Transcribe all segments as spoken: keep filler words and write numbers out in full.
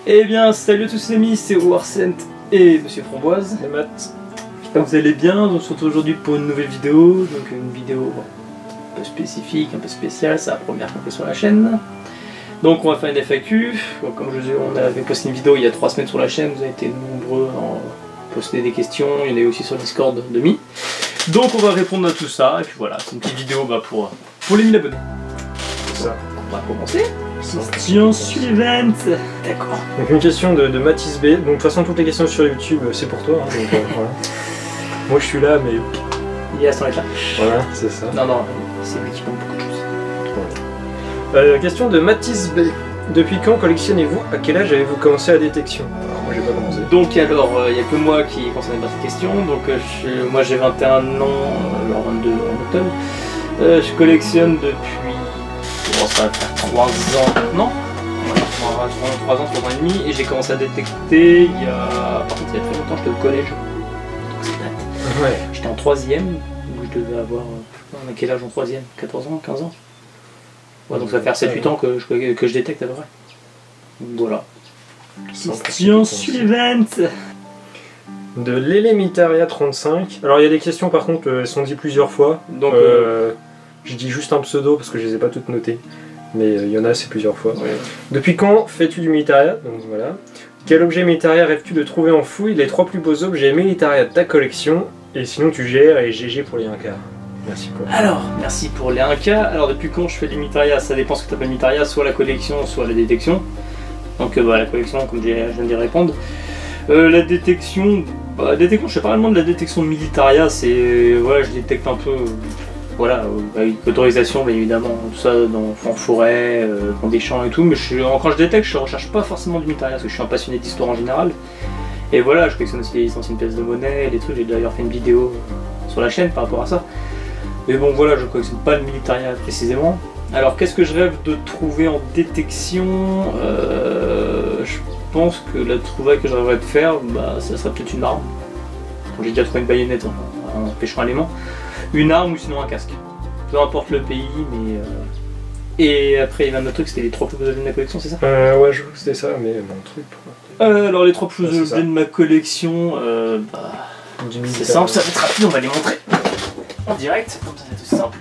Eh bien, salut à tous les amis, c'est Warcent et Monsieur Framboise. Les maths. J'espère que vous allez bien. On se retrouve aujourd'hui pour une nouvelle vidéo. Donc une vidéo un peu spécifique, un peu spéciale, c'est la première qu'on fait sur la chaîne. Donc on va faire une F A Q. Donc, comme je vous ai dit, on avait posté une vidéo il y a trois semaines sur la chaîne, vous avez été nombreux à poster des questions, il y en a eu aussi sur le Discord de Mi. Donc on va répondre à tout ça, et puis voilà, c'est une petite vidéo bah, pour, pour les mille abonnés. C'est ça. On va commencer. Question suivante. D'accord. Donc une question de, de Mathis B. Donc de toute façon toutes les questions sur YouTube c'est pour toi. Hein, donc, euh, voilà. Moi je suis là mais... Il est à son état. Voilà, c'est ça. Non, non, c'est lui qui compte beaucoup de choses. Voilà. Euh, question de Mathis B. Depuis quand collectionnez-vous? À quel âge avez-vous commencé la détection? Alors moi j'ai pas commencé. Donc alors, il euh, n'y a que moi qui est concerné par cette question. Donc euh, je, moi j'ai vingt et un ans, euh, genre vingt-deux en octobre. Euh, je collectionne depuis... Bon, ça va faire trois ans maintenant. trois ans, trois ans et demi. Et j'ai commencé à détecter il y a... Par contre il y a très longtemps, j'étais au collège. Donc c'est date. Ouais. J'étais en troisième, donc je devais avoir... On a quel âge en troisième? quatorze ans, quinze ans? Ouais, donc ça va faire sept huit ans que je, que je détecte à peu près. Voilà. Question suivante. De l'Elemitaria trente-cinq. Alors il y a des questions par contre, elles sont dites plusieurs fois. Donc euh, euh, je dis juste un pseudo parce que je les ai pas toutes notées. Mais il euh, y en a c'est plusieurs fois. Ouais. Depuis quand fais-tu du Militaria? Donc voilà. Quel objet Militaria rêves-tu de trouver en fouille? Les trois plus beaux objets Militaria de ta collection. Et sinon tu gères et G G pour les un quart. Merci pour. Alors, merci pour les un K. Alors, depuis quand je fais du Militaria? Ça dépend ce que tu appelles Militaria, soit la collection, soit la détection. Donc, euh, bah, la collection, comme je viens de répondre. Euh, la détection, bah, la détection, je sais pas réellement de la détection de Militaria, c'est. Voilà, je détecte un peu. Euh, voilà, euh, avec autorisation, bien évidemment, tout ça dans, en forêt, euh, dans des champs et tout. Mais je, quand je détecte, je recherche pas forcément du Militaria, parce que je suis un passionné d'histoire en général. Et voilà, je collectionne aussi les anciennes pièces de monnaie, des trucs. J'ai d'ailleurs fait une vidéo sur la chaîne par rapport à ça. Mais bon voilà, je ne collectionne pas le Militaria précisément. Alors qu'est-ce que je rêve de trouver en détection? euh, Je pense que la trouvaille que je rêverais de faire, bah, ça serait peut-être une arme. J'ai déjà trouvé une baïonnette en, en pêchant à l'aimant. Une arme ou sinon un casque. Peu importe le pays, mais... Euh... Et après il y avait un autre truc, c'était les trois plus beaux objets de ma collection, c'est ça? Euh, ouais, je crois que c'était ça, mais mon truc... Euh, alors les trois plus beaux ah, objets de ma collection, euh, bah... c'est simple, ça va être rapide, on va les montrer en direct, comme ça c'est aussi simple.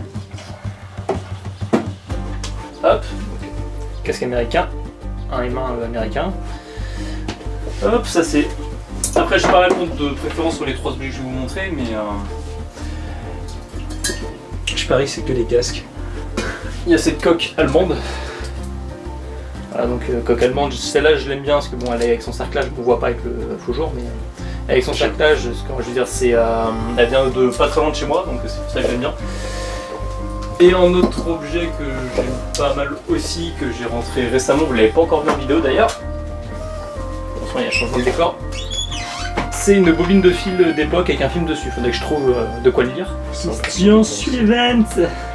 Hop, casque américain, un M un américain. Hop, ça c'est... Après je pas répondre de préférence sur les trois objets que je vais vous montrer, mais... Euh... Je parie c'est que les casques. Il y a cette coque allemande. Voilà, donc euh, coque allemande, celle-là je l'aime bien parce que bon, elle est avec son cerclage, on ne voit pas avec le faux jour, mais... Avec son cerclage, ce que je veux dire, c'est, euh, elle vient de pas très loin de chez moi, donc c'est pour ça que j'aime bien. Et un autre objet que j'aime pas mal aussi, que j'ai rentré récemment, vous l'avez pas encore vu en vidéo d'ailleurs. Attention, il y a changement de décor. C'est une bobine de fil d'époque avec un film dessus, faudrait que je trouve euh, de quoi le lire. Question suivante.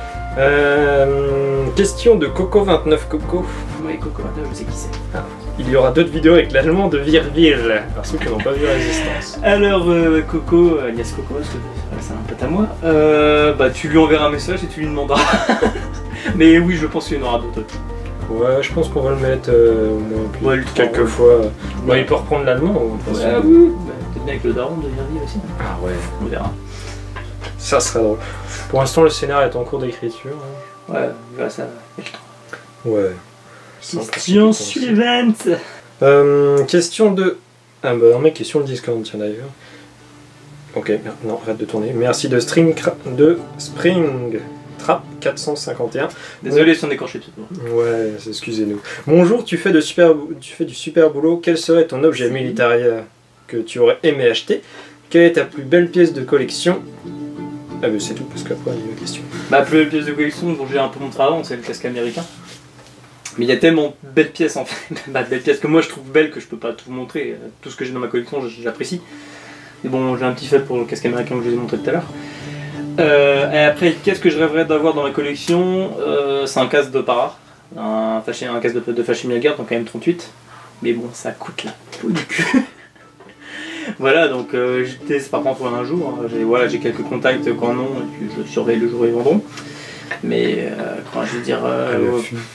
Euh, question de Coco vingt-neuf Coco. Oui, Coco vingt-neuf, je sais qui c'est. Ah. Il y aura d'autres vidéos avec l'allemand de Virville, parce ceux qui n'ont pas vu Résistance. Alors, euh, Coco, alias Coco, parce que c'est un pote à moi, euh, bah tu lui enverras un message et tu lui demanderas. Mais oui, je pense qu'il y en aura d'autres. Ouais, je pense qu'on va le mettre euh, au moins plus ouais, quelques ouais. fois. Ouais. Ouais. Il peut reprendre l'allemand ou ouais, ah, oui, bah, peut-être bien avec le daron de Virville aussi. Ah ouais. On verra. Ça serait drôle. Pour l'instant, le scénario est en cours d'écriture. Hein. Ouais, on verra ça. Ouais. Question suivante. Euh, question de... Ah bah un mec qui est sur le Discord, tiens d'ailleurs. Ok, non, arrête de tourner. Merci de String de Spring Trap quatre cent cinquante et un. Désolé si on est corché tout. Ouais, excusez-nous. Bonjour, tu fais, de super, tu fais du super boulot. Quel serait ton objet Militaria que tu aurais aimé acheter? Quelle est ta plus belle pièce de collection? Ah bah c'est tout, parce qu'après il y a une question. Ma plus belle pièce de collection dont j'ai un peu montré avant, c'est le casque américain. Mais il y a tellement de belles pièces en fait, bah, de belles pièces que moi je trouve belles que je peux pas tout vous montrer. Tout ce que j'ai dans ma collection, j'apprécie. Mais bon, j'ai un petit fait pour le casque américain que je vous ai montré tout à l'heure. Euh, et après, qu'est-ce que je rêverais d'avoir dans ma collection? euh, C'est un casque de para, un, un casque de, de Fashimi Guard, donc un M trente-huit. Mais bon, ça coûte la peau du cul. Voilà, donc euh, je teste par contre pour un jour. Hein. J'ai voilà, j'ai quelques contacts qu'en ont, et puis je surveille le jour où ils vendront. Mais euh, quand je veux dire... Euh,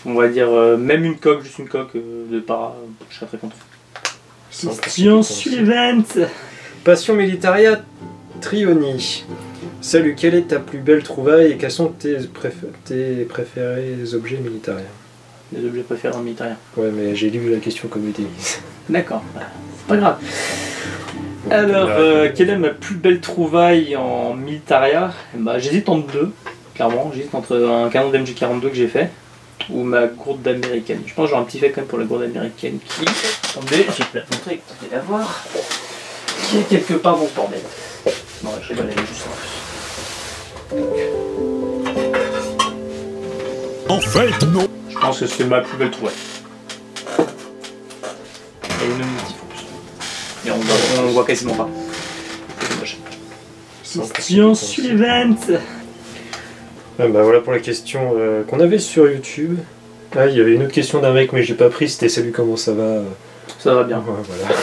on va dire euh, même une coque, juste une coque euh, de para, je serais très content. Sans Question suivante. Passion Militaria Trioni. Salut, quelle est ta plus belle trouvaille et quels sont tes, préf- tes préférés objets militariens? Les objets préférés en militaire. Ouais, mais j'ai lu la question comme elle était mise. D'accord, c'est pas grave. Alors, euh, quelle est ma plus belle trouvaille en militaria? Bah, j'hésite entre deux, clairement. J'hésite entre un canon d'M G quarante-deux que j'ai fait ou ma gourde américaine. Je pense que j'aurai un petit fait quand même pour la gourde américaine qui... Attendez, je vais te la montrer, vous allez la voir. Qui est quelque part dans ce bordel. Non, je rigole, elle est juste en plus. En fait, non. Je pense que c'est ma plus belle trouvaille. Elle est nominative en plus. Mais on voit, on voit quasiment pas. C'est dommage. Question suivante. Ah bah voilà pour la question euh, qu'on avait sur YouTube. Ah, il y avait une autre question d'un mec, mais j'ai pas pris, c'était salut, comment ça va? Ça va bien. Ouais, voilà.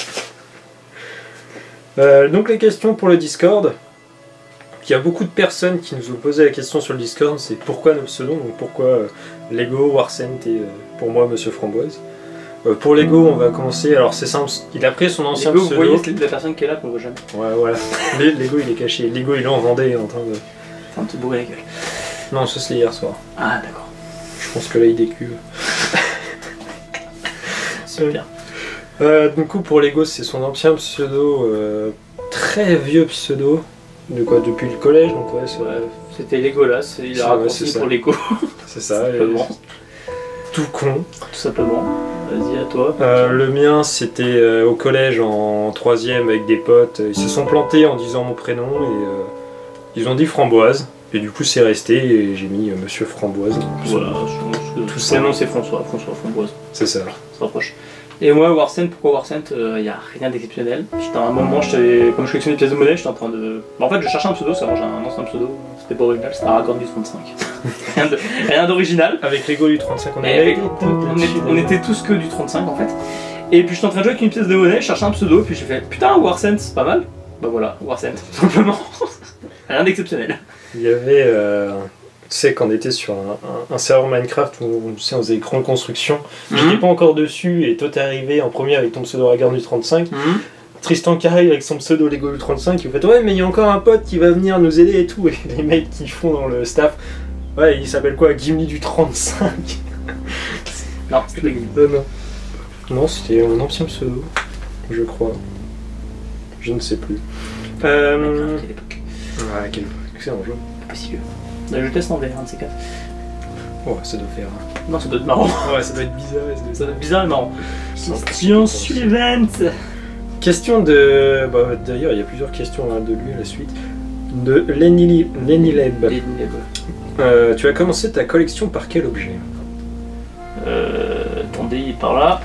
euh, donc les questions pour le Discord. Il y a beaucoup de personnes qui nous ont posé la question sur le Discord, c'est pourquoi nos pseudos, donc pourquoi euh, Lego, Warcent et euh, pour moi Monsieur Framboise. Euh, pour Lego, on va commencer, alors c'est simple, il a pris son ancien Lego, pseudo. vous voyez, c'est la personne qui est là qu'on voit jamais. Ouais, voilà. Mais Lego il est caché, Lego il est en Vendée en train de... C'est un petit bourré la gueule. Non, ça c'est hier soir. Ah d'accord. Je pense que là il décuve. Super. Euh, du coup pour Lego c'est son ancien pseudo, euh, très vieux pseudo, de quoi depuis le collège, donc ouais c'est Ouais, c'était Legolas, il C'est- a ouais, raccourci c'est ça. pour Lego. c'est ça, et- Simplement. tout con. Tout simplement. Vas-y, à toi. Euh, le mien c'était euh, au collège en troisième avec des potes, ils se sont plantés en disant mon prénom et euh, ils ont dit Framboise, et du coup c'est resté et j'ai mis euh, Monsieur Framboise. Voilà, je pense que Tout tout ça. ça. nom c'est François, François Framboise. C'est ça. Ça se rapproche. Et moi, Warcent, pourquoi Warcent? Il n'y a rien d'exceptionnel. J'étais à un moment, j'étais- comme je collectionnais des pièces de monnaie, j'étais en train de. Bah, en fait, je cherchais un pseudo, c'est vrai, j'ai un ancien pseudo, c'était pas original, c'était Aragorn du trente-cinq. rien de- rien d'original. Avec Lego du trente-cinq on Et avait... avec- on, est- on était tous que du trente-cinq en fait. Et puis j'étais en train de jouer avec une pièce de monnaie, je cherchais un pseudo, puis j'ai fait putain, Warcent, c'est pas mal. Bah voilà, Warcent, tout simplement. rien d'exceptionnel. Il y avait, euh, tu sais, quand on était sur un, un- un serveur Minecraft où tu sais, on faisait des grandes constructions, j'étais pas encore dessus et toi t'es arrivé en premier avec ton pseudo Aragorn du trente-cinq. Tristan Carré avec son pseudo Lego du trente-cinq, il fait ouais, mais il y a encore un pote qui va venir nous aider et tout. Et les mecs qui font dans le staff, ouais, il s'appelle quoi, Gimli du trente-cinq? Non, c'était pas Gimli. Euh, non, non c'était un ancien pseudo, je crois. Je ne sais plus. Euh... À quelle époque? Ouais, quel excellent jeu. Pas si vieux. Là, je teste en V R, un de ces quatre. Oh, ça doit faire. Non, ça doit être marrant. Ouais, ça doit être bizarre. Ça doit Ça doit être bizarre et marrant. être... Question suivante. Question de. Bah, d'ailleurs, il y a plusieurs questions hein, de lui à la suite. De Lenny, Lenny Leb. Les- les- Euh, tu as commencé ta collection par quel objet? Euh. Attendez, il est par là.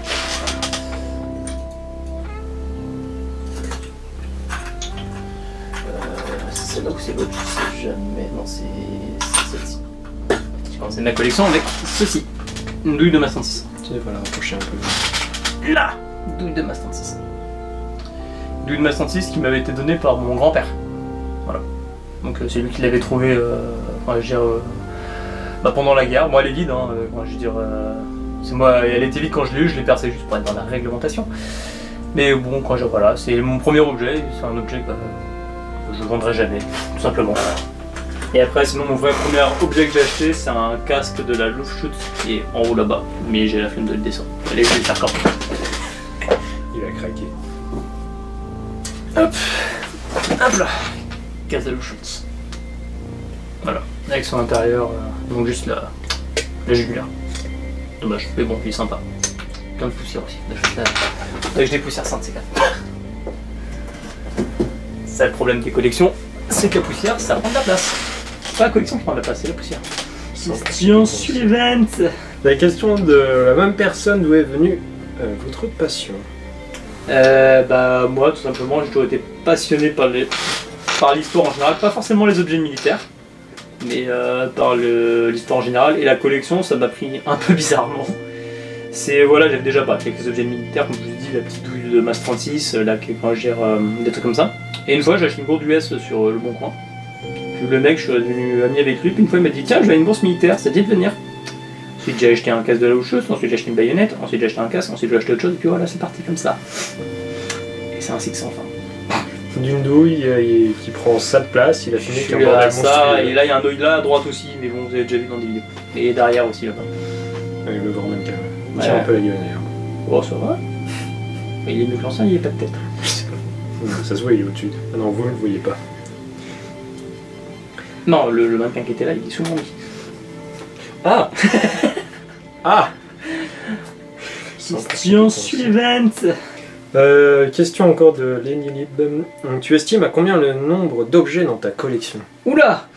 Euh, c'est là où c'est l'autre, je sais jamais. Non, c'est c'est celle-ci. J'ai commencé ma collection avec ceci. Une douille de Master six. Tu vas la rapprocher un peu. Là, douille de Master six. Douille de Master six qui m'avait été donnée par mon grand-père. Voilà. Donc euh, c'est lui qui l'avait trouvé, euh, enfin, je veux dire, euh, bah, pendant la guerre. Moi elle est vide, hein, euh, enfin, je veux dire, euh, c'est moi, elle était vide quand je l'ai eu, je l'ai percé juste pour être dans la réglementation. Mais bon, quand je, voilà, c'est mon premier objet, c'est un objet que bah, je ne vendrai jamais, tout simplement. Et après, sinon, mon vrai premier objet que j'ai acheté, c'est un casque de la Luftschutzes qui est en haut là-bas, mais j'ai la flemme de le descendre. Allez, je vais le faire quand même. Il a craqué. Hop, hop là, casque de la Luftschutzes. Voilà, avec son intérieur, euh, donc juste la, la jugulaire. Dommage, mais bon, il est sympa. Plein de poussière aussi. Là, je dépoussière ça de ces quatre. C'est le problème des collections, c'est que la poussière, ça prend de la place. C'est pas la collection qui prend de la place, c'est la poussière. Question suivante. La question de la même personne, d'où est venue euh, votre passion? Euh, bah moi, tout simplement, j'ai toujours été passionné par les, par l'histoire en général, pas forcément les objets militaires, mais euh, par le- l'histoire en général. Et la collection, ça m'a pris un peu bizarrement. C'est voilà, j'avais déjà pas quelques objets militaires, comme je vous ai dit, la petite douille de Mas trente-six, là, qui quand je gère euh, des trucs comme ça. Et une fois, j'ai acheté une gourde U S sur euh, le Bon Coin. Puis le mec, je suis devenu ami avec lui. Puis une fois, il m'a dit tiens, je vais à une bourse militaire, ça te dit de venir. Ensuite j'ai acheté un casque de la loucheuse, ensuite j'ai acheté une baïonnette, ensuite j'ai acheté un casque, ensuite j'ai acheté autre chose, et puis voilà, c'est parti comme ça. Et c'est ainsi que sans fin. D'une douille euh, qui prend ça de place, il a fini Je comme suis un à bordel ça, monstrueux. et là il y a un œil là à droite aussi, mais bon, vous avez déjà vu dans des vidéos. Et derrière aussi là-bas. Avec le grand mannequin. Il Ouais. tire un peu la gueule d'ailleurs. Oh, ça va. Mais il est mieux que l'ancien, il n'y a pas de tête. Ça se voit, il est au-dessus. Ah non, vous ne le voyez pas. Non, le, le mannequin qui était là, il est sous mon lit. Ah Ah Christian Sullivan. Euh, question encore de Lenny Lib. Tu estimes à combien le nombre d'objets dans ta collection? Oula.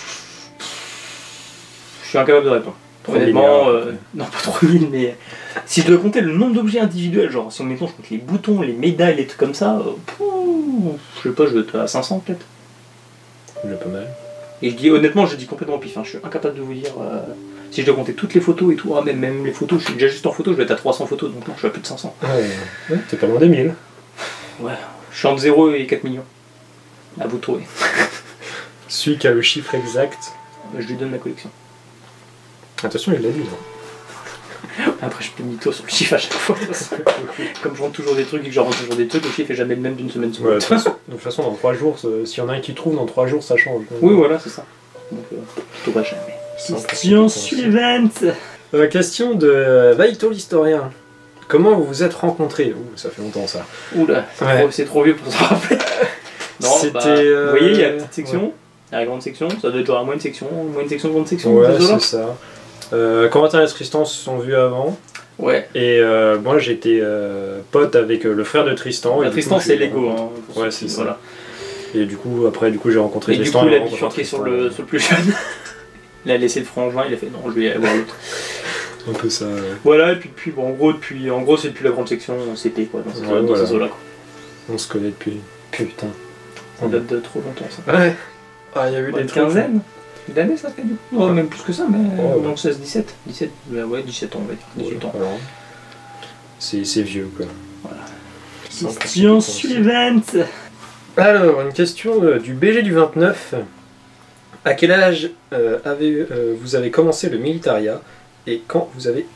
Je suis incapable de répondre. trois Honnêtement, milliards, euh, non pas trois mille, mais si je dois compter le nombre d'objets individuels, genre si on mettons je compte les boutons, les médailles, les trucs comme ça, euh, pouh, je sais pas, je vais être à cinq cents peut-être. Déjà pas mal. Et je dis honnêtement, je dis complètement au pif, hein, je suis incapable de vous dire euh, si je dois compter toutes les photos et tout, ah, même, même les photos, je suis déjà juste en photo, je vais être à trois cents photos, donc non, je suis à plus de cinq cents. Ouais, ouais, t'es pas loin des mille. Ouais, je suis entre zéro et quatre millions. À vous de trouver. Celui qui a le chiffre exact. Je lui donne ma collection. Attention, il l'a dit là. Après, je peux mytho sur le chiffre à chaque fois. Comme je rentre toujours des trucs et que je rentre toujours des trucs, le chiffre est jamais le même d'une semaine sur Ouais, de l'autre. toute façon, de toute façon, dans trois jours, euh, s'il y en a un qui trouve, dans trois jours, ça change. Oui, voilà, c'est ça. Donc, euh, plutôt pas jamais. Christian Sullivan. Euh, question de euh, Vaito l'historien. Comment vous vous êtes rencontrés? Ouh, ça fait longtemps ça. Oula, c'est Ouais. trop, c'est trop vieux pour se rappeler. Non, C'était, bah, euh, vous voyez, il y a la petite section, ouais. il y a la grande section, ça doit être genre la moyenne section, moyenne section, grande section, Ouais, ces eaux-là. c'est ça. Euh, Corentin et Tristan se sont vus avant. Ouais, Et euh, moi j'étais euh, pote avec euh, le frère de Tristan. bah, et du Tristan coup, c'est j'ai- Lego. Hein, pour Ouais, ceux c'est qui- ça. Voilà. Et du coup, après, du coup, j'ai rencontré Et du Tristan. coup, il a et on bifurqué sur Tristan. le, sur le plus jeune. Il a laissé le frangin, il a fait non, je vais aller voir l'autre. Un peu ça. Ouais. Voilà, et puis, puis bon, en gros, depuis, en gros, c'est depuis la grande section C P quoi, dans ces, Ouais, dans voilà. ces eaux-là. Quoi. On se connaît depuis. Putain. Ça date de trop longtemps ça. Ouais. Ah, il y a eu Une des trucs. quinzaine d'années ça fait du coup. Oh, même plus que ça, mais Ouais, ouais. donc seize, dix-sept. dix-sept, bah ouais, dix-sept ans, on va dire. dix-huit ans. Alors, C'est c'est vieux quoi. Christian Sullivan. Alors, une question euh, du B G du vingt-neuf. À quel âge euh, avez, euh, vous avez commencé le militaria et quand vous avez...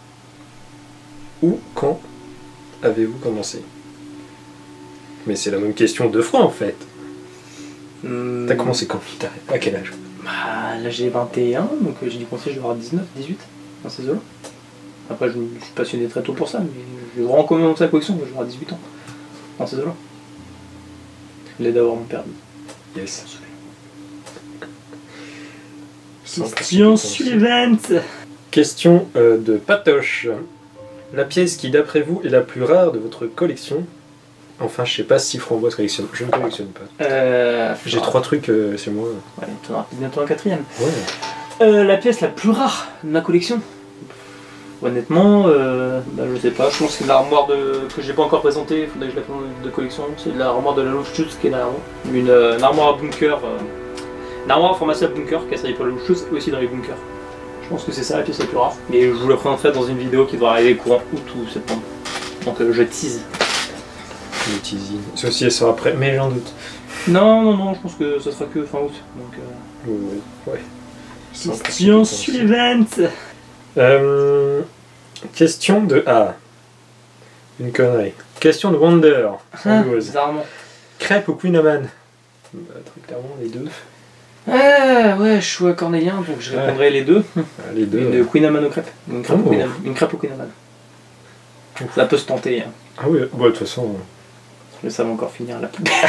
Ou quand avez-vous commencé? Mais c'est la même question deux fois en fait. Hmm. T'as commencé quand le militaria? À quel âge? Bah, là j'ai vingt et un, donc euh, j'ai dû penser que je vais avoir dix-neuf, dix-huit dans ces eaux-là. Après, je me suis passionné très tôt pour ça, mais j'ai vraiment commencé la collection quand je vais avoir dix-huit ans dans ces eaux-là. Je l'ai d'avoir mon permis. Yes. Christian Sullivan. Question euh, de Patoche. La pièce qui d'après vous est la plus rare de votre collection? Enfin, je sais pas si Framboise collectionne. Je ne collectionne pas. Euh, J'ai trois trucs euh, chez moi. Ouais, tu en auras bientôt un quatrième. Ouais. Euh, la pièce la plus rare de ma collection. Honnêtement, euh, bah, je sais pas, je pense que c'est l'armoire de... que j'ai pas encore présentée, il faudrait que je la présente de collection, c'est l'armoire de la Lufschuss qui est derrière moi. Une, euh, une armoire à bunker, euh, une armoire à pharmacie à bunker qui a servi pour la Lufschuss et aussi dans les bunkers. Je pense que c'est ça la pièce la plus rare. Mais je vous la présenterai dans une vidéo qui devrait arriver courant août ou septembre. Donc euh, je tease. Le teasing. Ceci elle sera prêt, mais j'en doute. Non, non, non, je pense que ça sera que fin août. Donc, euh... Ouais. ouais. Christian Sullivan. Euh, question de A. Une connerie. Question de Wonder. Ah, Framboise. bizarrement. Crêpe ou Queen Amman? Bah, très clairement, les deux. Ah ouais, je suis à Cornélien, donc je Ouais. répondrai les deux. Ah, les deux. Une Queen Amman aux crêpes. Une crêpe, Oh. au Queen Amman. Une crêpe au Queen Amman. Ça peut se tenter, hein. Ah oui, bah, de toute façon, Mais ça va encore finir la poubelle.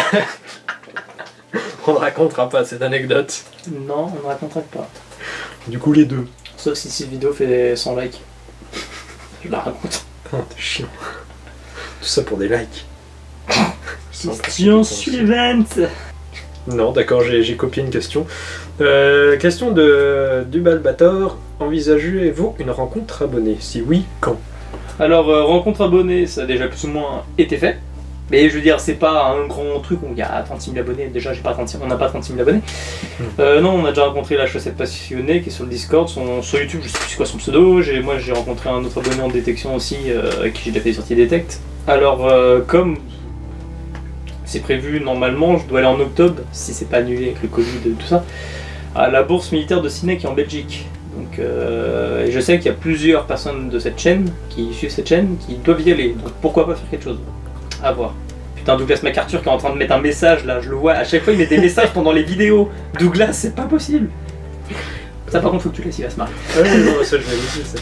on ne racontera pas cette anecdote. Non, on ne racontera pas. Du coup, les deux. Sauf si cette vidéo fait cent likes. Je la raconte. Ah, t'es chiant. Tout ça pour des likes. Christian Sullivan. Non, d'accord, j'ai j'ai copié une question. Euh, question de Dubalbator. Envisagez-vous une rencontre abonnée? Si oui, quand? Alors, euh, rencontre abonnée, ça a déjà plus ou moins été fait. Mais je veux dire, c'est pas un grand truc où il y a trente-six mille abonnés. Déjà, j'ai pas trente-six, on n'a pas trente-six mille abonnés. Euh, non, on a déjà rencontré la chaussette passionnée qui est sur le Discord. Son, sur YouTube, je sais plus c'est quoi son pseudo. J'ai- Moi, j'ai rencontré un autre abonné en détection aussi, euh, avec qui j'ai déjà fait des sorties détect. Alors, euh, comme c'est prévu normalement, je dois aller en octobre, si c'est pas annulé avec le Covid et tout ça, à la bourse militaire de Sydney qui est en Belgique. Donc, euh, et je sais qu'il y a plusieurs personnes de cette chaîne qui suivent cette chaîne qui doivent y aller, donc pourquoi pas faire quelque chose. À voir. Putain, Douglas MacArthur qui est en train de mettre un message là, je le vois, à chaque fois il met des messages pendant les vidéos. Douglas, c'est pas possible. Ça par contre faut que tu laisses, il va se marrer. Ah oui, non, ça je l'ai dit, ça.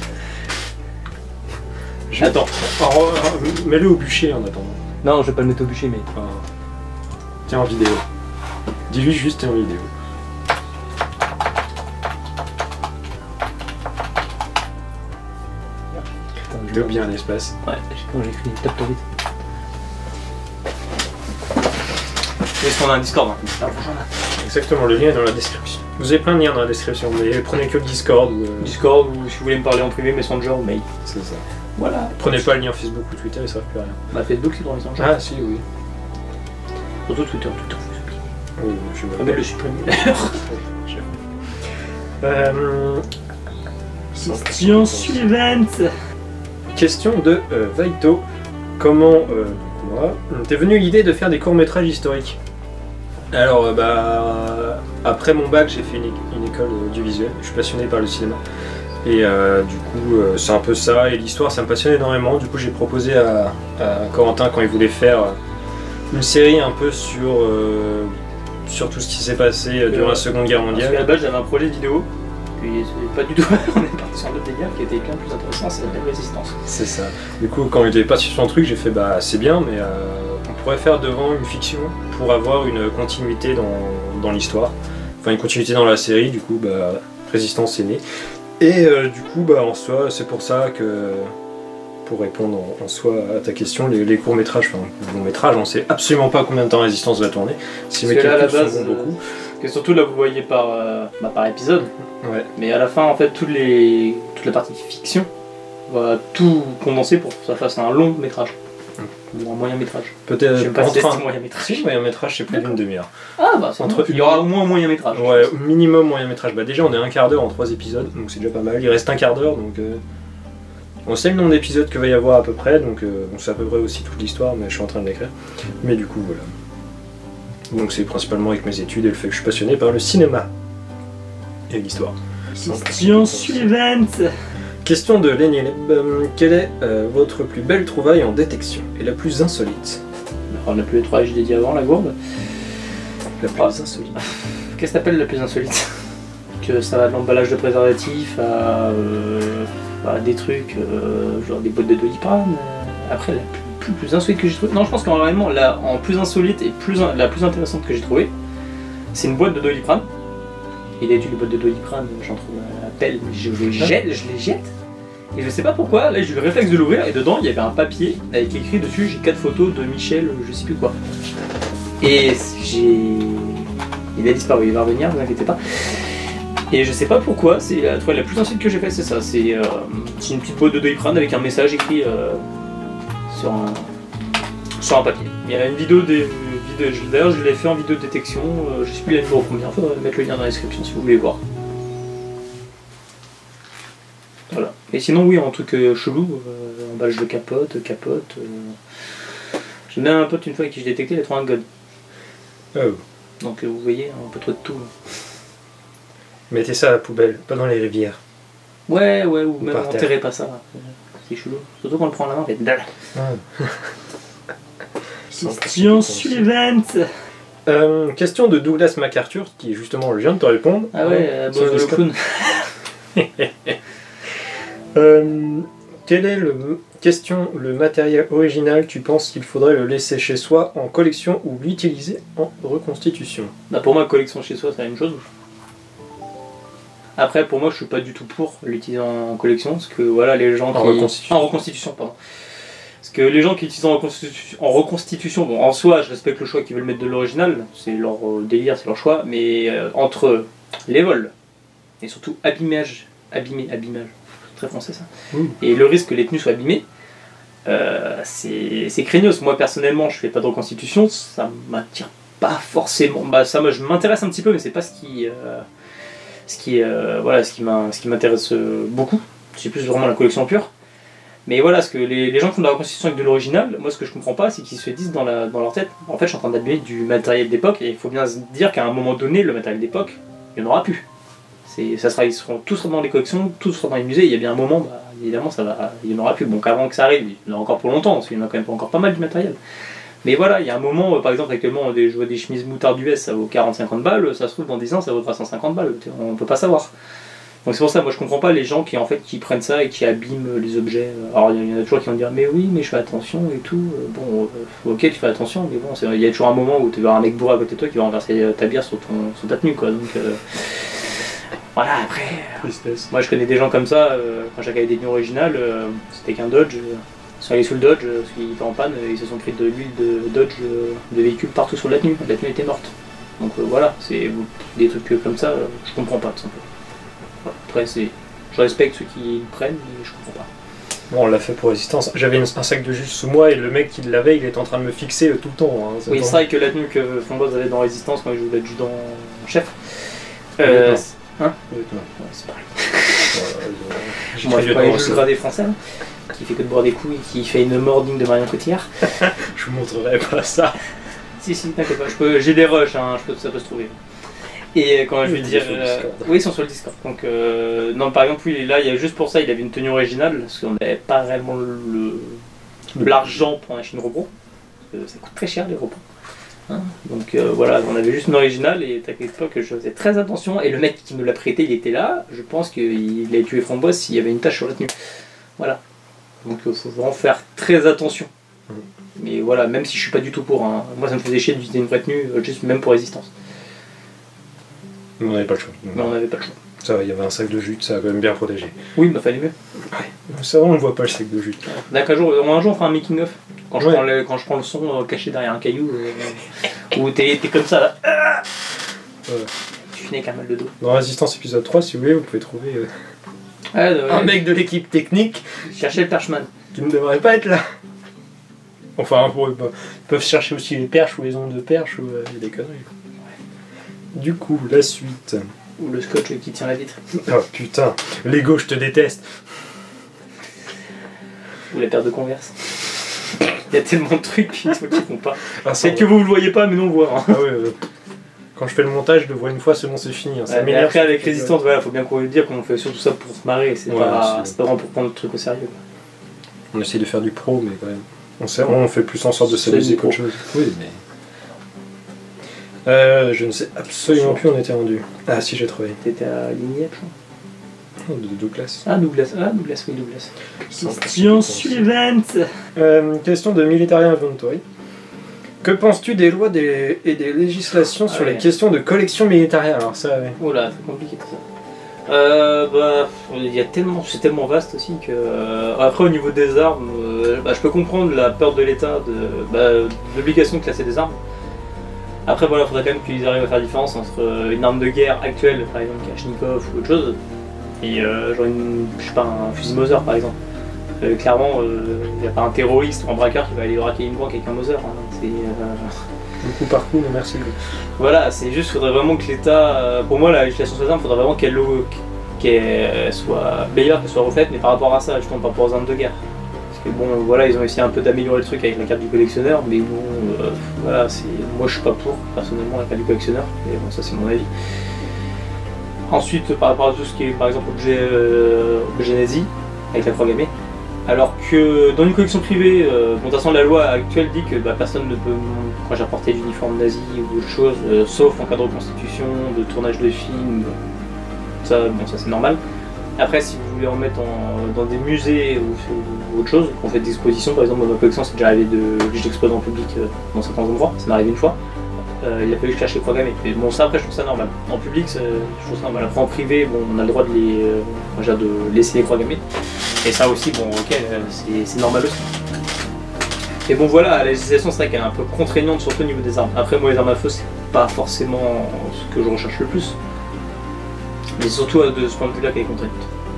Je... Attends. Alors, mets-le au bûcher en attendant. Non, je vais pas le mettre au bûcher, mais... Ah. Tiens, en vidéo. Dis-lui juste t'es en vidéo. Je veux bien l'espace. Ouais, quand j'ai écrit tape vite. Est-ce qu'on a un Discord hein. Exactement, le lien est dans la description. Vous avez plein de liens dans la description, mais prenez que le Discord ou... Euh... Discord ou si vous voulez me parler en privé, Messenger ou mail. C'est ça. Voilà. Prenez pas le lien Facebook ou Twitter, ils savent plus rien. Bah Facebook c'est dans Messenger. Ah si, oui. Surtout Twitter, Twitter faut supprimer. Oui, je suis Ah mais le supprimer. euh... Question suivante. Question de euh, Vaito. Comment, euh, moi, t'es venu l'idée de faire des courts-métrages historiques? Alors, euh, bah, après mon bac, j'ai fait une, une école du visuel. Je suis passionné par le cinéma. Et euh, du coup, euh, c'est un peu ça. Et l'histoire, ça me passionne énormément. Du coup, j'ai proposé à, à Corentin, quand il voulait faire une série un peu sur, euh, sur tout ce qui s'est passé euh, durant la Seconde Guerre mondiale. Parce qu'à la base, j'avais un projet vidéo. Puis c'est pas du tout, on est parti sur un autre délire qui était bien plus intéressant, c'est la résistance. C'est ça. Du coup, quand il était parti sur son truc, j'ai fait bah c'est bien, mais euh, on pourrait faire devant une fiction pour avoir une continuité dans, dans l'histoire. Enfin, une continuité dans la série, du coup, bah, Résistance est née. Et euh, du coup, bah en soi, c'est pour ça que, pour répondre en, en soi à ta question, les, les courts-métrages, enfin, les longs-métrages, on sait absolument pas combien de temps Résistance va tourner. Si Parce que là, à la base, sont beaucoup. Que surtout là, vous voyez par, euh, bah, par épisode. Ouais. Mais à la fin, en fait, toutes les, toute la partie fiction va tout condenser pour que ça fasse un long métrage. Ou un moyen métrage. Peut-être Je sais pas si entre c'est un moyen métrage. Si, moyen métrage, c'est plus d'une demi-heure. Ah bah c'est Entre entre... il y aura au moins un moyen métrage. Ouais, au minimum moyen métrage. Bah déjà, on est un quart d'heure en trois épisodes, donc c'est déjà pas mal. Il reste un quart d'heure, donc... Euh... On sait le nombre d'épisodes qu'il va y avoir à peu près, donc euh, bon, c'est à peu près aussi toute l'histoire, mais je suis en train de l'écrire. Mais du coup, voilà. Donc c'est principalement avec mes études et le fait que je suis passionné par le cinéma et l'histoire. Question suivante. Question de Lenny Leb. Euh, quelle est euh, votre plus belle trouvaille en détection et la plus insolite? On n'a plus les trois, je l'ai dit avant, la gourde. La plus Ah. insolite. Qu'est-ce que t'appelles la plus insolite? Que ça va de l'emballage de préservatifs à, euh, à des trucs, euh, genre des boîtes de Doliprane. euh, Après, la plus, plus, plus insolite que j'ai trouvée. Non, je pense qu'en réellement, la en plus insolite et plus, in- la plus intéressante que j'ai trouvée, c'est une boîte de Doliprane. Et d'habitude, les boîtes de Doliprane, j'en trouve à la pelle, mais je les jette, je les jette. Et je sais pas pourquoi, là j'ai eu le réflexe de l'ouvrir et dedans il y avait un papier avec écrit dessus j'ai quatre photos de Michel, je sais plus quoi. Et j'ai. Il a disparu, il va revenir, ne vous inquiétez pas. Et je sais pas pourquoi, c'est la toile la plus insolite que j'ai faite, c'est ça. C'est euh, c'est une petite boîte de Doliprane avec un message écrit euh, sur, un, sur un papier. Il y a une vidéo des. vidéos- D'ailleurs, je l'ai fait en vidéo de détection, euh, je sais plus le numéro combien, il faudrait mettre le lien dans la description si vous voulez voir. Voilà. Et sinon, oui, un truc euh, chelou, euh, emballage de capote, capote. Euh... J'ai même un pote une fois avec qui je détectais, il a trouvé un god. Oh. Donc euh, vous voyez, un peu trop de tout. Là. Mettez ça à la poubelle, pas dans les rivières. Ouais, ouais, ou, Ou même par terre. enterrez pas ça. C'est chelou. Surtout quand on le prend en la main, on fait dalle. Question suivante. Euh, question de Douglas MacArthur, qui justement je viens de te répondre. Ah ouais, euh, Sur boss de le l'Oclown. Euh, quel est le question le matériel original tu penses qu'il faudrait le laisser chez soi en collection ou l'utiliser en reconstitution? Bah pour moi, collection chez soi, c'est la même chose. Après, pour moi, je suis pas du tout pour l'utiliser en collection, parce que voilà, les gens qui... En reconstitution. Ah, en reconstitution, pardon. Parce que les gens qui utilisent en reconstitution, en reconstitution, bon, en soi, je respecte le choix qu'ils veulent mettre de l'original, c'est leur euh, délire, c'est leur choix, mais euh, entre les vols, et surtout abîmage, abîmé, abîmage, très français ça, Mmh. et le risque que les tenues soient abîmées, euh, c'est c'est craignos. Moi, personnellement, je fais pas de reconstitution, ça m'attire pas forcément. Bah, ça, moi, je m'intéresse un petit peu, mais c'est pas ce qui... euh, ce qui, euh, voilà, ce qui m'in- ce qui m'intéresse euh, beaucoup. C'est plus vraiment la collection pure. Mais voilà, ce que les, les gens qui font de la reconstitution avec de l'original, moi ce que je comprends pas, c'est qu'ils se disent dans, la, dans leur tête, en fait je suis en train d'abîmer du matériel d'époque, et il faut bien se dire qu'à un moment donné, le matériel d'époque, il n'y en aura plus. C'est, ça sera, ils seront tous dans les collections, tous seront dans les musées. Il y a bien un moment, bah, évidemment, ça va, il n'y en aura plus. Bon, qu'avant que ça arrive, il y en aura encore pour longtemps, parce qu'il y en a quand même encore pas mal du matériel. Mais voilà, il y a un moment, euh, par exemple, actuellement, des, je vois des chemises moutarde U S, ça vaut quarante à cinquante balles, ça se trouve dans dix ans, ça vaut trois cent cinquante balles. On peut pas savoir. Donc c'est pour ça, moi je comprends pas les gens qui en fait qui prennent ça et qui abîment les objets. Alors il y en a toujours qui vont dire mais oui mais je fais attention et tout. Bon euh, ok tu fais attention mais bon il y a toujours un moment où tu verras un mec bourré à côté de toi qui va renverser ta bière sur, ton, sur ta tenue quoi. Donc euh, voilà après. Tristesse. Moi je connais des gens comme ça, euh, quand j'avais des tenues originales, euh, c'était qu'un Dodge. Euh, ils sont allés sous le Dodge euh, parce qu'il était en panne et ils se sont pris de l'huile de Dodge euh, de véhicule partout sur la tenue. La tenue était morte. Donc euh, voilà, c'est des trucs comme ça, euh, je comprends pas tout simplement. Après, c'est, je respecte ceux qui le prennent, mais je comprends pas. Bon, on l'a fait pour Résistance. J'avais une- un sac de jus sous moi et le mec qui l'avait, il était en train de me fixer euh, tout le temps. Hein. Oui, c'est vrai que la tenue que Framboise avait dans Résistance quand il jouait l'adjudant chef. Euh, Lieutenant. hein Lieutenant. Ouais, c'est pareil. Voilà, j'ai Moi, fait je crois lieutenant que je aussi. le gradé français, hein, qui fait que de boire des coups et qui fait une mort digne de Marion Cotillard. Je vous montrerai pas ça. Si, si, t'inquiète pas, je peux, j'ai des rushs, hein, je peux, ça peut se trouver. Et quand je vais Ils dire. sont sur le euh, Discord. oui, ils sont sur le Discord. Donc, euh, non, par exemple, oui, là, il y a juste pour ça, il avait une tenue originale, parce qu'on n'avait pas réellement le, l'argent pour acheter une repos. Parce que ça coûte très cher les repos. Hein, donc euh, voilà, on avait juste une originale et t'inquiète pas que je faisais très attention. Et le mec qui nous l'a prêté, il était là. Je pense qu'il a tué Framboise s'il y avait une tache sur la tenue. Voilà. Donc il faut vraiment faire très attention. Mm. Mais voilà, même si je suis pas du tout pour. Hein, moi ça me faisait chier d'utiliser une vraie tenue, euh, juste même pour résistance. On n'avait pas le choix. Mais on n'avait pas le choix. Ça va, il y avait un sac de jute, ça a quand même bien protégé. Oui, il m'a fallu mieux. Ça va, on ne voit pas le sac de jute. Donc un jour, un jour on fera un making of. Quand je, Ouais. prends, le, quand je prends le son euh, caché derrière un caillou, euh, où t'es, t'es comme ça là. Ah Ouais. Tu finis avec un mal de dos. Dans Résistance épisode trois, si vous voulez, vous pouvez trouver euh, Ah, euh, un mec de l'équipe technique chercher le perchman. qui ne devrait pas être là. Enfin, pour, ils peuvent chercher aussi les perches ou les ondes de perche ou euh, des conneries. Du coup, la suite. Ou le scotch qui tient la vitre. Oh putain, Lego, je te déteste. Ou la paire de Converse. Il y a tellement de trucs qui ne font pas. Ah, ça, Peut-être que vous ne le voyez pas, mais nous on le voit. Hein. Ah ouais, euh, quand je fais le montage, je le vois une fois, c'est bon, c'est fini. Hein. Ça Ouais, mais m'énerve, après, avec ça. Résistance, voilà, faut bien qu'on le dire qu'on fait surtout ça pour se marrer. C'est Ouais, pas, c'est- c'est pas vraiment pour prendre le truc au sérieux. On essaie de faire du pro, mais quand même. On, sait, on fait plus en sorte de C'est s'amuser du pro. qu'autre chose. Oui, mais. Euh, je ne sais absolument plus où on était rendu. Ah, si, j'ai trouvé. T'étais à Ligny, je crois. Oh, de Douglas. Ah, Douglas, ah, Douglas, oui, Douglas. Sans Question conséquence. suivante. Euh, question de Military Inventory. Que penses-tu des lois des- et des législations sur Ah ouais. les questions de collection militaire? Alors ça, ouais. Oula, c'est compliqué tout ça. Euh, bah, il y a tellement, c'est tellement vaste aussi que. euh, après, au niveau des armes, euh, bah, je peux comprendre la peur de l'État de, bah, de l'obligation de classer des armes. Après, voilà, il faudrait quand même qu'ils arrivent à faire la différence entre euh, une arme de guerre actuelle, par exemple Kalachnikov ou autre chose, et euh, genre une, je sais pas, un fusil Mauser par exemple. Euh, clairement, il n'y a pas un terroriste ou un braqueur qui va aller braquer une banque avec un Mauser. Hein. C'est, euh, Du coup, par coup, mais merci. quoi. Voilà, c'est juste, faudrait vraiment que l'État, euh, pour moi, la législation sur les armes, faudrait vraiment qu'elle qu'elle soit meilleure, qu'elle soit refaite, mais par rapport à ça, justement, par rapport aux armes de guerre. Parce que bon, voilà, ils ont essayé un peu d'améliorer le truc avec la carte du collectionneur, mais bon, euh, voilà, c'est, moi je suis pas pour, personnellement, la carte du collectionneur, mais bon, ça c'est mon avis. Ensuite, par rapport à tout ce qui est, par exemple, objet, euh, objet nazi, avec la croix gammée, alors que dans une collection privée, euh, bon, de toute façon la loi actuelle dit que bah, personne ne peut, quand j'ai apporté d'uniforme nazi ou d'autres choses, euh, sauf en cas de reconstitution, de tournage de film, ça, bon, ça c'est normal. Après, si vous voulez en mettre en- dans des musées ou, ou autre chose, on fait des expositions, par exemple dans ma collection, c'est déjà arrivé de que j'expose en public euh, dans certains endroits, ça m'est arrivé une fois. Euh, il a fallu que je cherche les croix gammées. Mais bon, ça après je trouve ça normal. En public, c'est- je trouve ça normal. Après en privé, bon, on a le droit de les, euh, déjà de laisser les croix gammées. Et ça aussi, bon, ok, euh, c'est c'est normal aussi. Et bon, voilà, la législation, c'est vrai qu'elle est un peu contraignante, surtout au niveau des armes. Après, moi, les armes à feu, c'est pas forcément ce que je recherche le plus. Mais c'est surtout euh, de ce point de vue-là qu'elle est contraignante.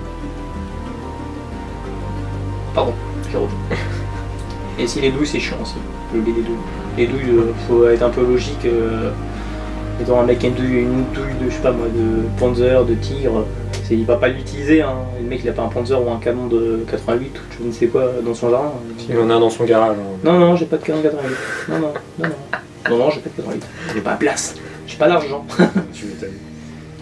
Pardon, j'ai redit. Et si les douilles, c'est chiant aussi. Le lait des douilles. Les douilles, euh, faut être un peu logique. Euh, étant un mec qui a une douille, une douille de, je sais pas moi, de Panzer, de Tigre, c'est- il va pas l'utiliser. Hein. Le mec, il a pas un Panzer ou un canon de quatre-vingt-huit ou je ne sais quoi dans son jardin. Il en a dans son garage. hein. Non, non, j'ai pas de canon quatre-vingt-huit. Non, non, non, non. Non, non, j'ai pas de quatre-vingt-huit. J'ai pas la place. J'ai pas l'argent. Tu m'étonnes.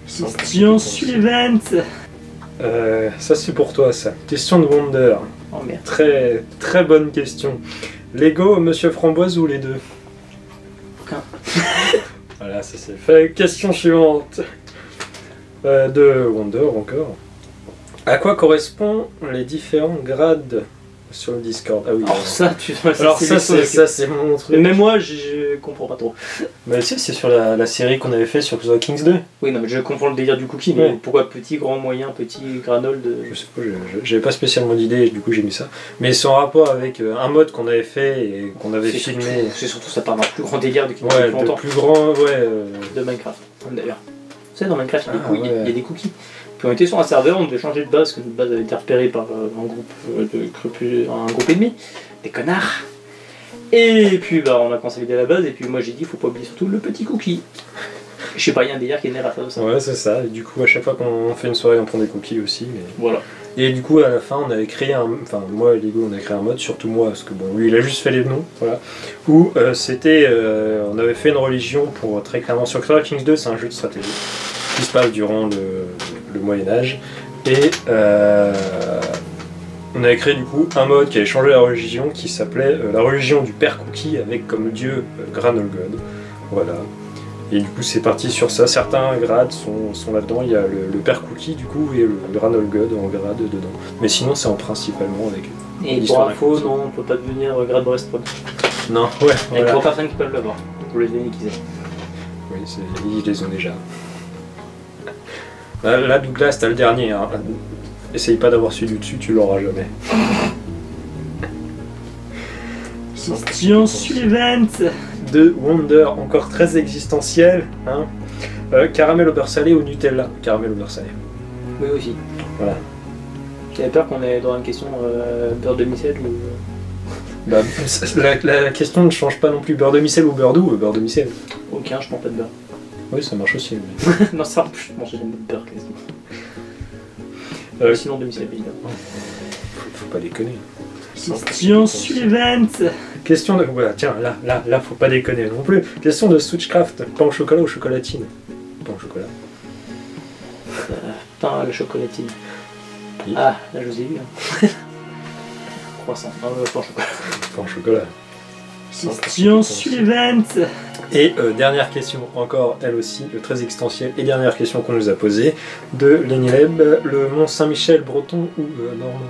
Question suivante. Euh, ça c'est pour toi ça. Question de Wonder. Oh merde. Très très bonne question. Lego, Monsieur Framboise ou les deux? Aucun. Voilà, ça c'est fait. Question suivante. Euh, de Wonder encore. À quoi correspondent les différents grades sur le Discord? Ah oui. Alors ça, tu Alors ça c'est ça c'est mon truc. Mais même moi, je, je comprends pas trop. Mais tu sais, c'est sur la, la série qu'on avait fait sur The Kings deux. Oui, non, mais je comprends le délire du cookie, mais Ouais. pourquoi petit, grand, moyen, petit, granolle de... Je sais pas, je- je- j'avais pas spécialement d'idée, du coup j'ai mis ça. Mais c'est en rapport avec euh, un mode qu'on avait fait et qu'on avait C'est filmé. surtout, c'est surtout ça part d'un plus grand délire depuis Ouais, longtemps. le plus grand, ouais. euh, De Minecraft, d'ailleurs. Tu sais, dans Minecraft, il y a des Ah, cookies, il y a- ouais. il y a des cookies. Puis on était sur un serveur, on devait changer de base, parce que notre base avait été repérée par euh, un groupe euh, de crépus- un groupe ennemi. Des connards. Et puis bah on a consolidé la base, et puis moi j'ai dit faut pas oublier surtout le petit cookie. Je sais pas, il y a un délire qui est né à faire de ça. Ouais, c'est ça. Et du coup, à chaque fois qu'on fait une soirée, on prend des cookies aussi. Mais... Voilà. Et du coup, à la fin, on avait créé un. Enfin, moi et Lego, on a créé un mode, surtout moi, parce que bon, lui, il a juste fait les noms, voilà. Où euh, c'était. euh, on avait fait une religion pour très clairement. Sur Crusader Kings deux, c'est un jeu de stratégie qui se passe durant le, le Moyen-Âge. Et. Euh, on avait créé du coup un mode qui avait changé la religion, qui s'appelait euh, la religion du Père Cookie, avec comme dieu euh, Granolgod. Voilà. Et du coup, c'est parti sur ça. Certains grades sont, sont là-dedans. Il y a le, le Père Cookie, du coup, et le Granolgod en grade dedans. Mais sinon, c'est en principalement avec. Et pour l'histoire info, d'un non, on peut pas devenir euh, grade Brest Prod. Non, ouais, Il y a voilà. trois personnes qui peuvent l'avoir. Pour les données qu'ils aient. Oui, c'est- ils les ont déjà. Là, là, Douglas, t'as le dernier. Hein. Essaye pas d'avoir celui du dessus, tu l'auras jamais. Question suivante. De Wonder, encore très existentiel. Hein. Euh, caramel au beurre salé ou Nutella? Caramel au beurre salé. Oui aussi. Voilà. J'avais peur qu'on ait droit à une question euh, beurre demi-sel ou... Bah, la, la question ne change pas non plus. Beurre demi-sel ou beurre doux? Beurre demi-sel. Aucun, je prends pas de beurre. Oui, ça marche aussi. Mais... Non, ça en plus, je mange jamais de beurre quasiment. Euh, Sinon demi-sel évidemment. faut, faut pas déconner. Question suivante. Question de. Voilà, tiens, là, là, là, faut pas déconner non plus. Question de Switchcraft. Pain au chocolat ou chocolatine? Pain au chocolat. Euh, pain à la chocolatine. Oui. Ah, là je vous ai vu. Hein. Croissant. Non, euh, pain au chocolat. Pain au chocolat. Question suivante. Et euh, dernière question, encore elle aussi, euh, très existentielle, et dernière question qu'on nous a posée, de Lenny Leb, le Mont Saint-Michel breton ou euh, normand?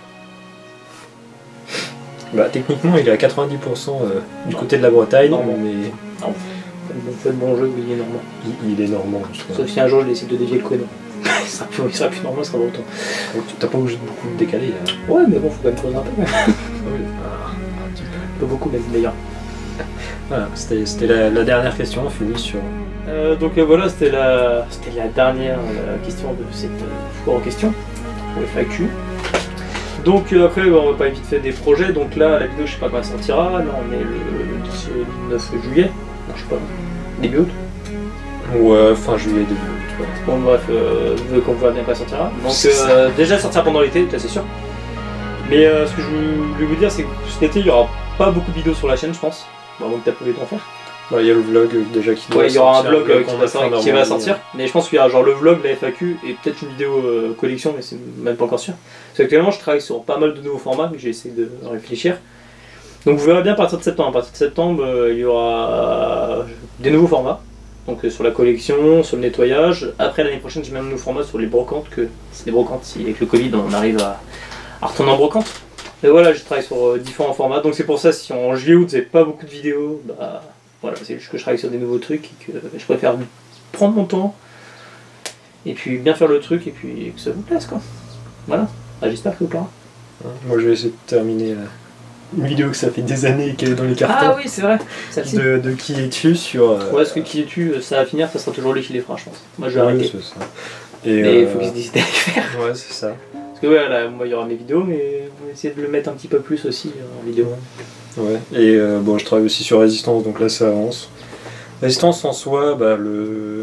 Bah techniquement il est à quatre-vingt-dix pour cent euh, du côté de la Bretagne, Normand. mais Non. Faites bon jeu, oui, il est normand. il, il est normand. je trouve. Sauf si un jour je décide de dévier le prénom. il, sera plus, il sera plus normand, il sera breton. Donc, tu- T'as pas obligé de beaucoup le décaler là. Ouais, mais bon, faut quand même creuser un peu. Ah, un petit peu. Pas beaucoup même d'ailleurs. Voilà, c'était c'était la, la dernière question, on finit sur... Euh, donc euh, voilà, c'était la, c'était la dernière euh, question de cette euh, foire en question, pour F A Q. Donc euh, après, bah, on va pas vite fait des projets, donc là, la vidéo, je sais pas quand elle sortira, là on est le dix-neuf juillet, non, je sais pas, début août. Ouais, fin juillet, début août, ouais. Bon bref, euh, vu qu'on voit bien quand elle sortira. Donc C'est ça. euh, déjà elle sortira pendant l'été, ça c'est sûr. Mais euh, ce que je voulais vous dire, c'est que cet été, il y aura pas beaucoup de vidéos sur la chaîne, je pense. Bon, avant que t'as prévu d'en faire. Bah, il y a le vlog euh, déjà qui doit Ouais, il y aura un sortir, vlog le euh, qui, qu'on va, a fait en sortir- qui va Normandie. sortir, mais je pense qu'il y aura genre le vlog, la F A Q et peut-être une vidéo euh, collection, mais c'est même pas encore sûr. Parce qu'actuellement je travaille sur pas mal de nouveaux formats, mais j'ai essayé de réfléchir. Donc vous verrez bien à partir de septembre. À partir de septembre, euh, il y aura euh, des nouveaux formats. Donc euh, sur la collection, sur le nettoyage. Après l'année prochaine, j'ai même un nouveau format sur les brocantes, que c'est des brocantes, si avec le Covid on arrive à, à retourner en brocante. Et voilà, je travaille sur euh, différents formats, donc c'est pour ça si en juillet août vous n'avez pas beaucoup de vidéos, bah voilà, c'est juste que je travaille sur des nouveaux trucs et que je préfère prendre mon temps et puis bien faire le truc et puis que ça vous plaise quoi. Voilà, bah, j'espère que vous plaira. Moi je vais essayer de terminer euh, une vidéo que ça fait des années qu'elle est dans les Ah cartons. oui, c'est vrai, celle-ci. de, de qui es-tu sur... euh, Ouais, parce que qui es-tu, ça va finir, ça sera toujours lui qui les fera, je pense. Moi je vais oui, arrêter. c'est ça. Et, Mais il euh, faut qu'ils se décident à les faire. Ouais, c'est ça. Parce que ouais, là, moi il y aura mes vidéos, mais on va essayer de le mettre un petit peu plus aussi euh, en vidéo. Ouais. Et euh, bon, je travaille aussi sur Résistance, donc là ça avance. Résistance en soi, bah, le...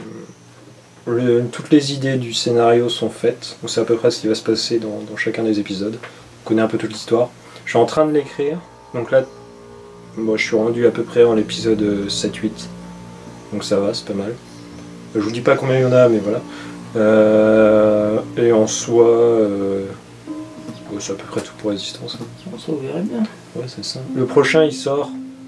le- toutes les idées du scénario sont faites. On sait à peu près ce qui va se passer dans, dans chacun des épisodes. On connaît un peu toute l'histoire. Je suis en train de l'écrire. Donc là, bon, je suis rendu à peu près en l'épisode sept huit. Donc ça va, c'est pas mal. Je vous dis pas combien il y en a, mais voilà. Euh, et en soi, euh, ouais, c'est à peu près tout pour Résistance. Hein. On s'en verrait bien. Ouais, c'est ça. Le prochain, il sort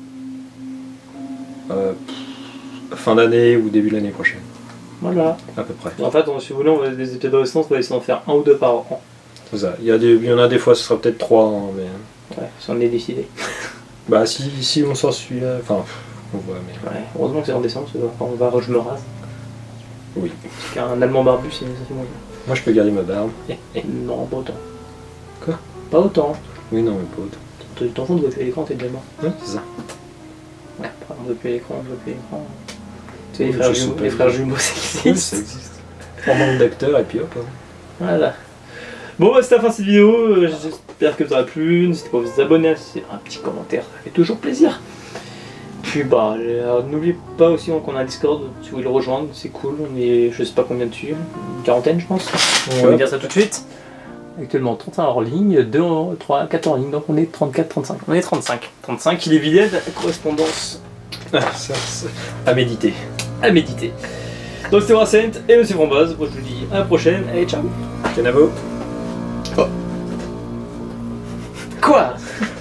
euh, fin d'année ou début de l'année prochaine. Voilà. À peu près. En fait, on, si vous voulez, on va des épisodes de Résistance, on va essayer d'en faire un ou deux par an. C'est ça. Il y, a des, il y en a des fois, ce sera peut-être trois, hein, mais... Ouais, si on est décidé. Bah si, si on sort celui-là, enfin, on voit, mais... Ouais, heureusement que c'est en décembre, parce que quand on va, je me rase. Oui. Parce qu'un Allemand barbu, c'est ça fait moins bien. Moi, je peux garder ma barbe. Non, pas autant. Quoi? Pas autant. Oui, non, mais pas autant. Tu t'en fous de voter à l'écran, t'es déjà mort. Ouais, c'est ça. Ouais, on veut plus à l'écran, on veut plus à l'écran. Tu sais, les Oui, frères je sais jumeaux, pas. les frères jumeaux, ça Oui, existe. ça existe. On manque d'acteurs, et puis hop. Hein. Voilà. Bon, bah, c'est la fin de cette vidéo. Euh, J'espère que ça aura plu. N'hésitez pas à vous abonner, à laisser un petit commentaire, ça fait toujours plaisir. Puis, bah, euh, n'oubliez pas aussi hein, qu'on a un Discord, si vous voulez le rejoindre, c'est cool. On est, je sais pas combien dessus, une quarantaine, je pense. Je vais vous dire ça tout de suite. Actuellement trente-et un hors ligne, deux, trois, quatre en ligne, donc on est trente-quatre, trente-cinq. On est trente-cinq. trente-cinq, il est vidé de la correspondance Ah, ça, ça. À méditer. à méditer. Donc c'était Racent et Monsieur Framboise. Moi je vous dis à la prochaine. Allez, ciao. Kenavo. Quoi?